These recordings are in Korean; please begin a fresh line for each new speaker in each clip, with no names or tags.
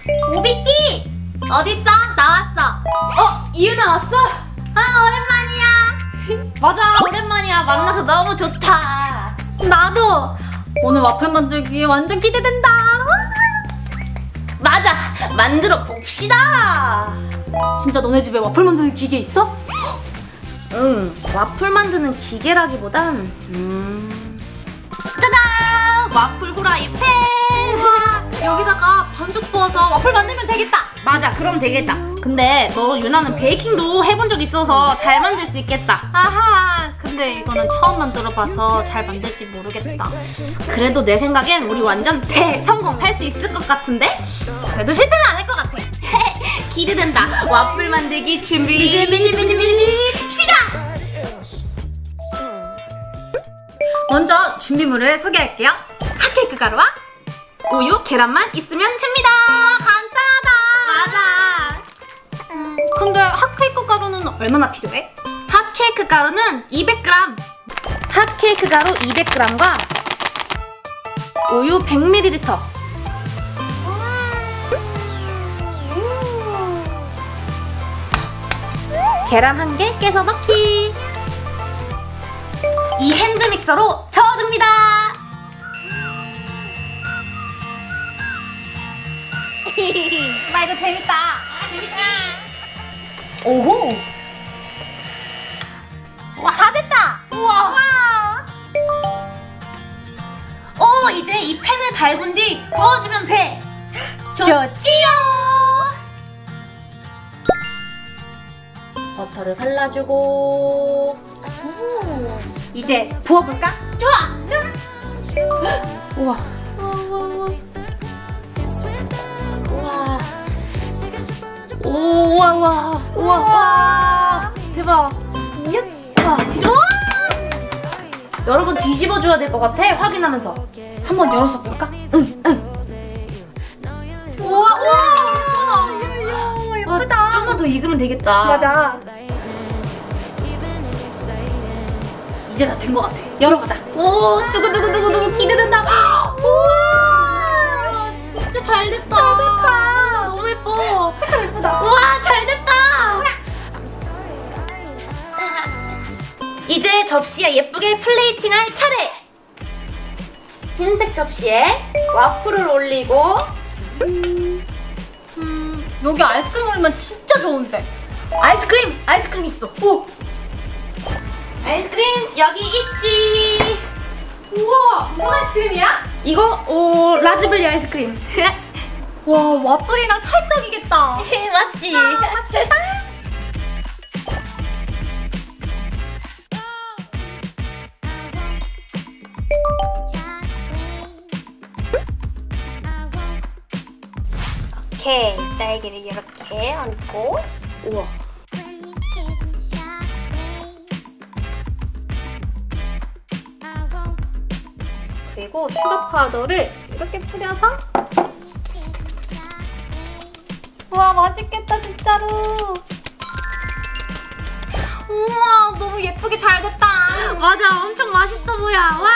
오비키! 어딨어? 나왔어.
이윤아 왔어?
오랜만이야.
맞아, 오랜만이야. 만나서 너무 좋다.
나도 오늘 와플 만들기 완전 기대된다.
맞아, 만들어 봅시다.
진짜 너네 집에 와플 만드는 기계 있어?
응, 와플 만드는 기계라기보단 짜잔! 와플 후라이팬!
우와, 여기다가 반죽 부어서 와플 만들면 되겠다.
맞아, 그럼 되겠다. 근데 너 유나는 베이킹도 해본 적 있어서 잘 만들 수 있겠다.
아하, 근데 이거는 처음 만들어봐서 잘 만들지 모르겠다.
그래도 내 생각엔 우리 완전 대성공할 수 있을 것 같은데?
그래도 실패는 안 할 것 같아.
기대된다. 와플 만들기 준비 시작!
먼저 준비물을 소개할게요. 핫케이크 가루와
우유, 계란만 있으면 됩니다.
간단하다.
맞아.
근데 핫케이크 가루는 얼마나 필요해?
핫케이크 가루는 200g. 핫케이크 가루 200g과 우유 100ml. 계란 1개 깨서 넣기. 이 핸드믹서로 저어줍니다.
나 이거 재밌다.
재밌지? 오호.
와, 다 됐다.
우와. 이제 이 팬을 달군 뒤 구워주면 돼.
좋지요.
버터를 발라주고.
이제 부어볼까?
좋아. 우와. 우와. 우와. 대박. 와, 뒤집어. 여러분 뒤집어줘야 될 것 같아. 확인하면서.
한번 열어서 볼까?
우와.
예쁘다.
좀만 더 익으면 되겠다.
맞아. 이제 다 된 것 같아. 열어보자.
오, 두구두구두구두구 기대된다. 우와, 진짜 잘 됐다. 너무 예뻐.
색깔 예쁘다.
우와, 잘 됐다. 이제 접시에 예쁘게 플레이팅할 차례. 흰색 접시에 와플을 올리고.
여기 아이스크림 올리면 진짜 좋은데.
아이스크림 있어. 오. 아이스크림 여기 있지.
우와, 무슨 아이스크림이야?
이거 라즈베리 아이스크림.
와, 와플이랑 찰떡이겠다.
맞지?
맛있겠다. 오케이, 딸기를 이렇게 얹고.
우와.
그리고 슈가 파우더를 이렇게 뿌려서. 와, 맛있겠다 진짜로. 우와, 너무 예쁘게 잘 됐다.
맞아, 엄청 맛있어 보여. 와.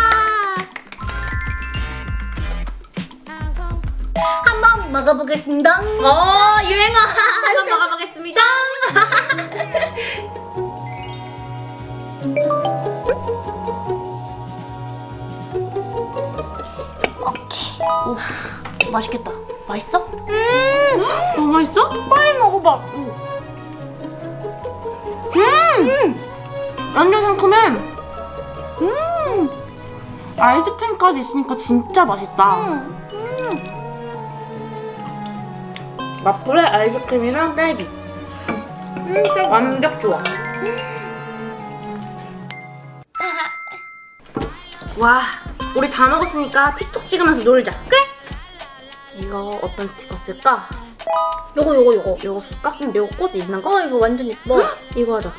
한번 먹어보겠습니다.
유행어. 한번 먹어보겠습니다.
오케이.
오, 맛있겠다. 맛있어? 너무 맛있어?
빨리 먹어봐.
완전 상큼해. 아이스크림까지 있으니까 진짜 맛있다. 와플에 아이스크림이랑 딸기. 완벽 좋아. 와, 우리 다 먹었으니까 틱톡 찍으면서 놀자.
그래.
이거 어떤 스티커 쓸까?
요거.
이거 쓸까? 이거 꽃 있는 거?
이거 완전 예뻐.
이거 하자.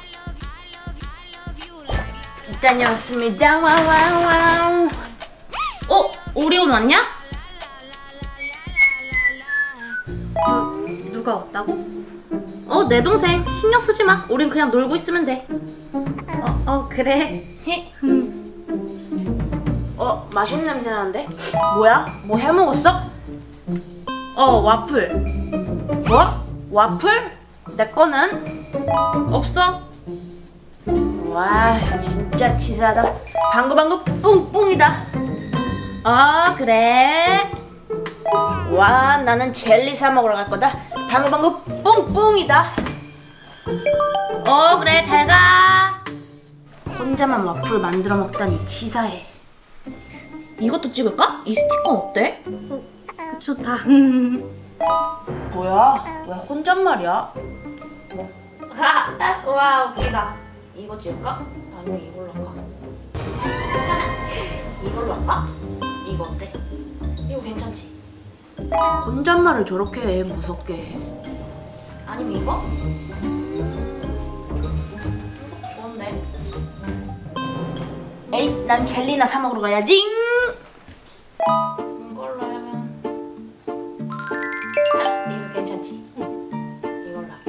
다녀왔습니다. 와와와. 오리온 왔냐?
누가 왔다고?
내 동생. 신경 쓰지 마. 우린 그냥 놀고 있으면 돼.
그래.
맛있는 냄새 나는데? 뭐야? 뭐 해먹었어? 와플. 뭐? 와플? 내 거는?
없어?
와, 진짜 치사하다. 방구방구 뿡뿡이다. 그래. 와, 나는 젤리 사 먹으러 갈 거다. 방구방구 뿡뿡이다. 그래, 잘 가. 혼자만 와플 만들어 먹다니 치사해. 이것도 찍을까? 이 스티커 어때?
좋다.
뭐야? 왜 혼잣말이야? 와, 웃기다. 이거 찍을까? 아니면 이걸로 할까? 이걸로 할까? 이거 어때? 이거 괜찮지? 혼잣말을 저렇게 해, 무섭게 해. 아니면 이거? 이거 좋은데? 에이, 난 젤리나 사 먹으러 가야지. 이걸로 하면 이거 괜찮지? 이걸로 할까?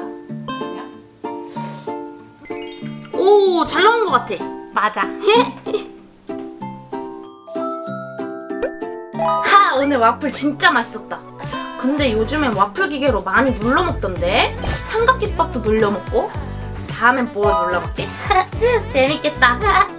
아니면 오, 잘 나온 것 같아.
맞아.
오늘 와플 진짜 맛있었다. 근데 요즘엔 와플 기계로 많이 눌러 먹던데? 삼각김밥도 눌려 먹고? 다음엔 뭘 눌러 먹지? 재밌겠다.